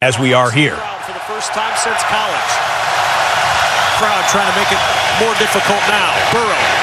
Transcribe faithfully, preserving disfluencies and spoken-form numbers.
as we are here. For the first time since college. Crowd trying to make it more difficult now. Burrow